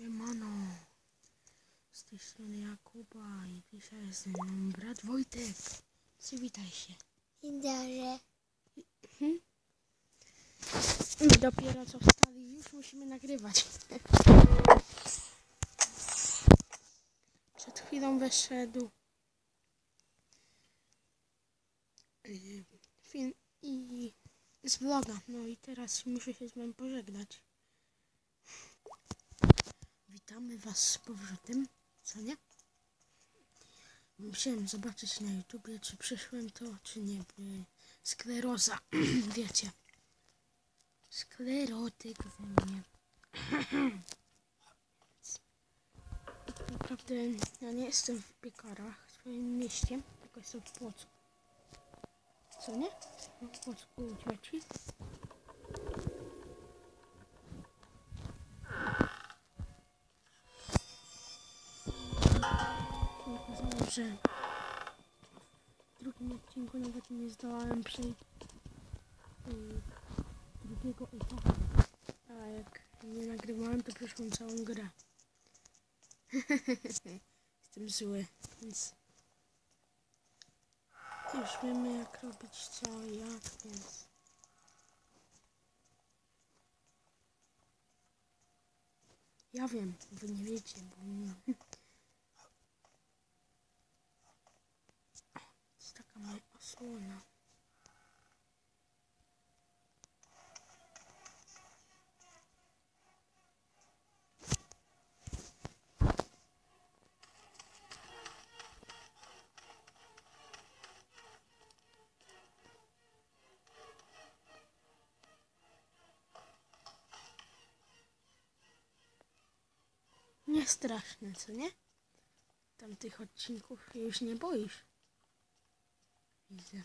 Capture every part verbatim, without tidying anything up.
Siemano, z tej strony Jakuba i dzisiaj jest ze mną brat Wojtek. Przywitaj się. Dzień dobry. Hmm? Dopiero co wstali, już musimy nagrywać. Przed chwilą wyszedł yy, film i z vloga. No i teraz muszę się z wami pożegnać. Witamy was z powrotem, co nie? Musiałem zobaczyć na YouTubie, czy przyszłem to, czy nie. By skleroza, wiecie. Sklerotyk we mnie. Tak naprawdę ja nie jestem w Piekarach, w swoim mieście, tylko jestem w Płocku. Co nie? W Płocku u cioci. Okazało, że w drugim odcinku nawet nie zdołałem przejść yy, drugiego etapu. A jak nie nagrywałem, to przeszłam całą grę. Jestem zły, więc już wiemy jak robić co i jak, więc ja wiem, wy nie wiecie, bo nie. To jest taka moja osłona. Nie straszne, co nie? Tamtych odcinków się już nie boisz. Widzę.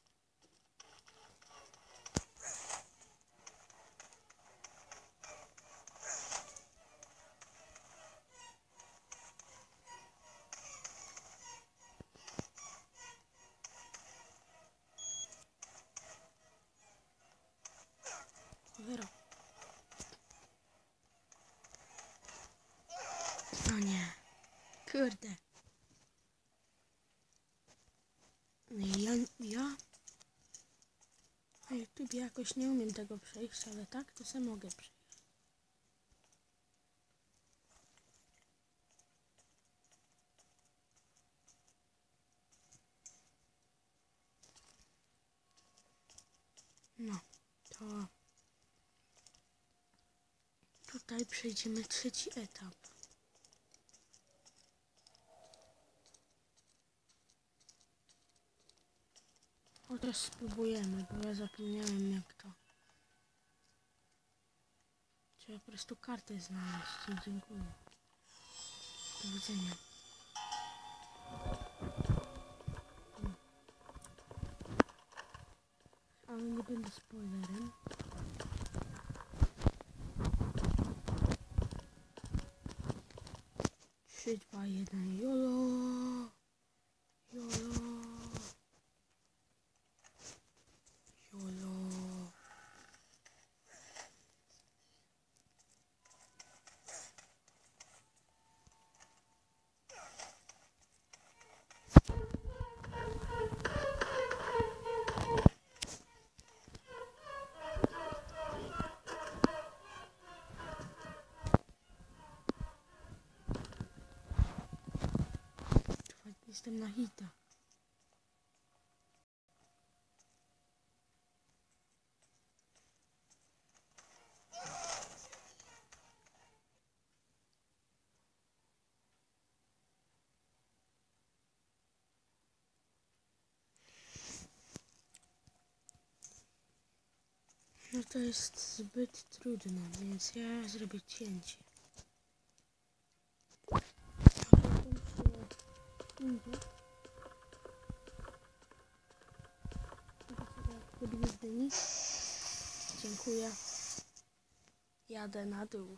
Cholera. No nie. Kurde. Ja, ja na YouTube jakoś nie umiem tego przejść, ale tak to se mogę przejść. No, to tutaj przejdziemy trzeci etap. O, teraz spróbujemy, bo ja zapomniałem jak to. Trzeba po prostu kartę znaleźć i dziękuję. Do widzenia. Ale nie będę spoilerem. trzy, dwa, jeden, jolo! Jolo! Jolo! Jestem na hita. No to jest zbyt trudne, więc ja zrobię cięcie. Dziękuję. Jadę na dół.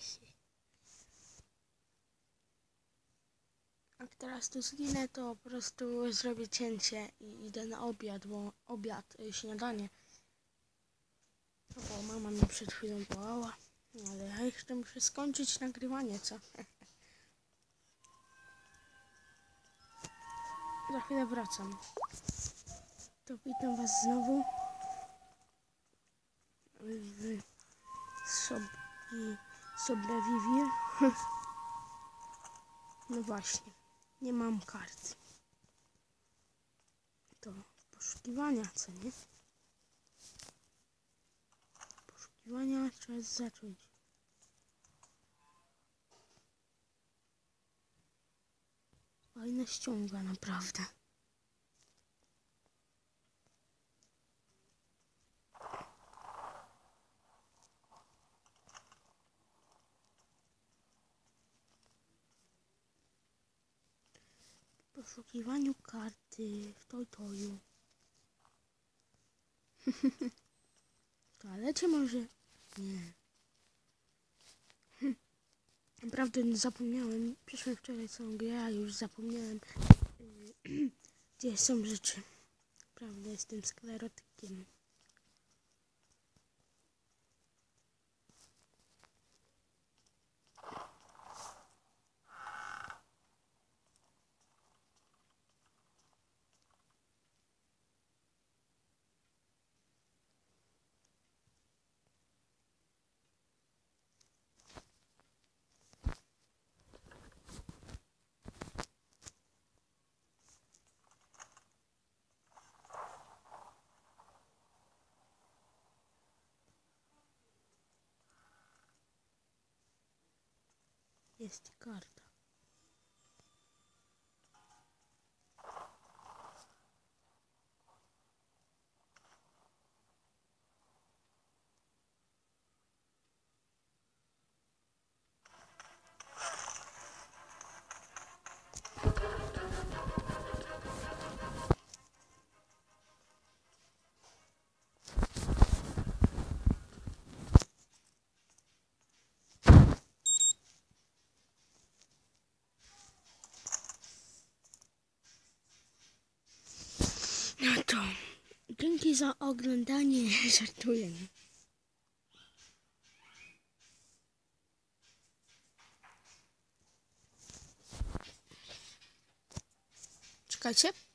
Jak teraz tu zginę, to po prostu zrobię cięcie i idę na obiad, bo obiad, śniadanie. No bo mama mnie przed chwilą wołała. Ale ja jeszcze muszę skończyć nagrywanie, co? Za chwilę wracam. To witam was znowu w sobie, Sobrevivir. No właśnie, nie mam kart. To poszukiwania, co nie? Poszukiwania trzeba zacząć. Fajne ściąga, naprawdę. W poszukiwaniu karty w Toy-Toyu. W toalecie może? Nie. Naprawdę zapomniałem. Przeszłem wczoraj całą grę, a już zapomniałem, gdzie są rzeczy. Naprawdę jestem sklerotykiem. Jest karta. No to dzięki za oglądanie. Żartuję. Czekajcie.